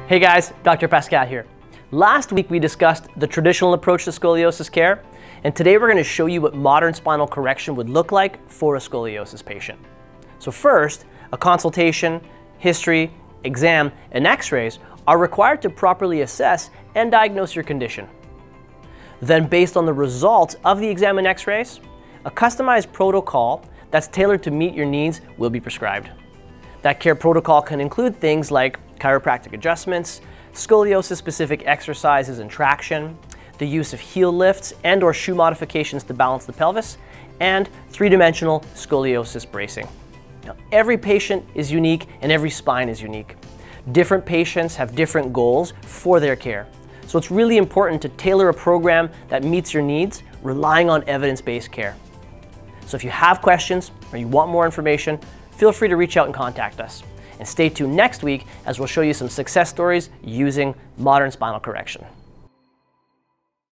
Hey guys, Dr. Pascal here. Last week we discussed the traditional approach to scoliosis care, and today we're going to show you what modern spinal correction would look like for a scoliosis patient. So first, a consultation, history, exam, and x-rays are required to properly assess and diagnose your condition. Then, based on the results of the exam and x-rays, a customized protocol that's tailored to meet your needs will be prescribed. That care protocol can include things like chiropractic adjustments, scoliosis-specific exercises and traction, the use of heel lifts and/or shoe modifications to balance the pelvis, and three-dimensional scoliosis bracing. Now, every patient is unique and every spine is unique. Different patients have different goals for their care. So it's really important to tailor a program that meets your needs, relying on evidence-based care. So if you have questions or you want more information, feel free to reach out and contact us. And stay tuned next week as we'll show you some success stories using modern spinal correction.